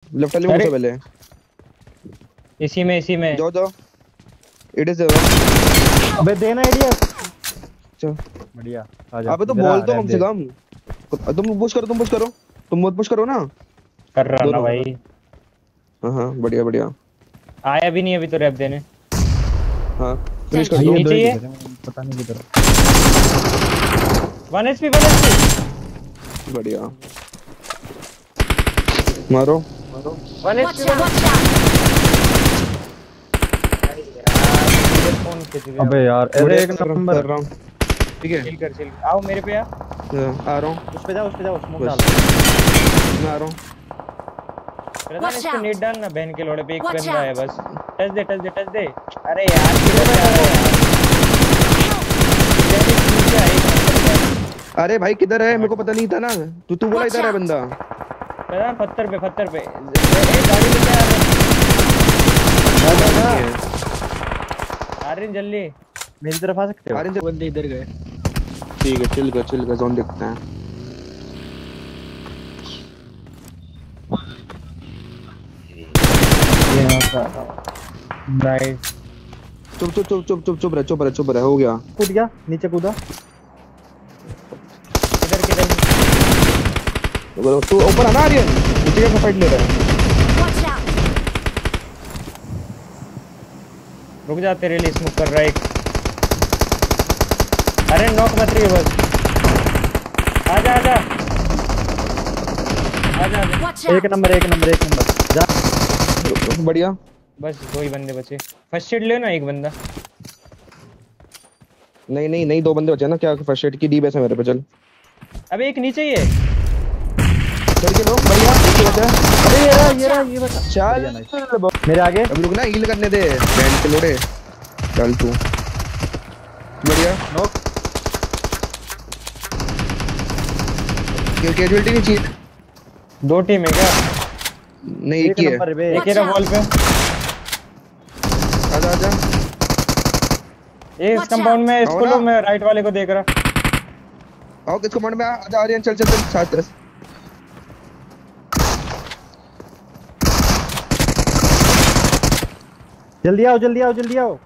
Left वाले में घुसो पहले। इसी में जाओ जाओ। इट इज अबे देना आइडिया। चल बढ़िया आ जा। अबे तो बोल तो कम से कम। तुम पुश करो, तुम पुश करो, तुम मत पुश करो ना। कर रहा ना दोनों। भाई। हाँ बढ़िया बढ़िया। आया भी नहीं अभी तो रैप देने। हाँ फिनिश कर भाई दो। ये दो नीचे ही ये। दिख रहे हैं, पता नहीं किधर। 1 HP 1 HP। बढ़िया मारो। 1 HP। अबे यार अरे एक नंबर। कर रहा हूँ। ठीक है चिल आओ मेरे पे आ आ रहा हूँ। उस पे जाओ स्मोक बस। डाल। मैं आ रहा हूँ। प्रधान इस पे नेट डालना बहन के लोड़े पे एक बंदा है बस। टच दे। अरे यार किधर जा रहा है यार। अरे भाई किधर है, मेरे को पता नहीं था ना। तू बोला इधर है बंदा। प्रधान पत्थर पे ए गाड़ी लेके आ रहे हैं जल्दी। मेरी तरफ आ सकते हो। अरे बंदे इधर गए। ठीक है चिल कर जोन देखते हैं। नाइस। चुप रहे हो गया। कूद गया नीचे कूदा। किधर तू ऊपर आना आर्यन, नीचे का फाइट ले रहा है। रुक जा तेरे लिए स्मोक कर रहा है एक। अरे नॉक मत रही है बस। आजा एक नंबर जा। बढ़िया। बस 2 ही बंदे बचे। फर्स्ट एड ले ना एक बंदा। नहीं 2 बंदे बचे ना। क्या फर्स्ट एड की डी बेस है मेरे पे। चल अबे एक नीचे ही है। चल के लो बढ़िया। नीचे बचा है। अरे ये बता। चल मेरे आगे। अभी रुक ना, हील करने दे बैंड के लोड़े। चल तू बढ़िया। नॉक। कैजुअलिटी नहीं चाहिए। 2 टीम है क्या? नहीं एक ही है। एक ही वॉल पे। आजा ये इस कंपाउंड में इसको लो। मैं राइट वाले को देख रहा। आओ किस कमांड में आजा आर्यन। चल साथ रस। जल्दी आओ